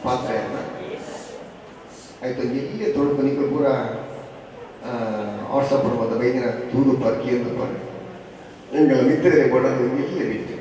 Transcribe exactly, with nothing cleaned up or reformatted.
ಪಾತ್ರೆಯನ್ನು ಆಯಿತು ಎಲ್ಲಿ ತೊಳ್ದು ನಿಮಗೆ ಪೂರ ವಾಟ್ಸಪ್ ಮತ್ತು ಬೈದಿನ ತೂದು ಪರ್ ಕೇಂದ್ರ ಪರ್ ನಿಂಗಳ ಮಿತ್ರರೇ ಕೊಡೋದು ಎಲ್ಲಿ ಬಿಟ್ಟು